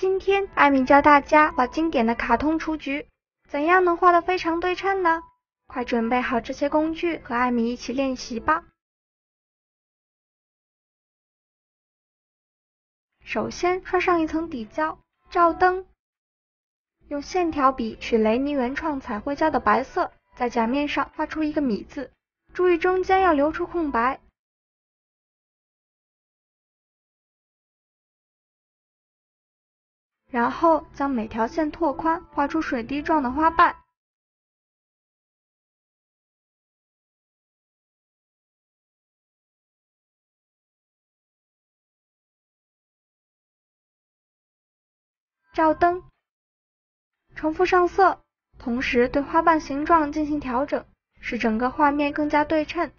今天艾米教大家画经典的卡通雏菊，怎样能画得非常对称呢？快准备好这些工具，和艾米一起练习吧。首先刷上一层底胶，照灯，用线条笔取雷尼原创彩绘胶的白色，在甲面上画出一个米字，注意中间要留出空白。然后将每条线拓宽，画出水滴状的花瓣。照灯，重复上色，同时对花瓣形状进行调整，使整个画面更加对称。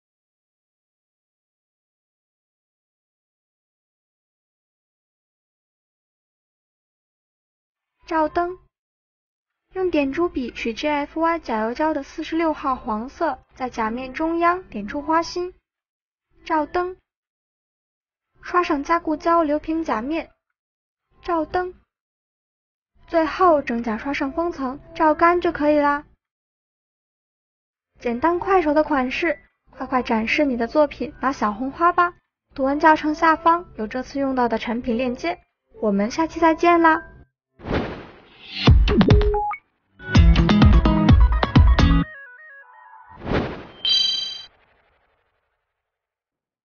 照灯，用点珠笔取 GFY 甲油胶的46号黄色，在甲面中央点出花心。照灯，刷上加固胶留平甲面。照灯，最后整甲刷上封层，照干就可以啦。简单快手的款式，快展示你的作品，拿小红花吧！图文教程下方有这次用到的产品链接，我们下期再见啦！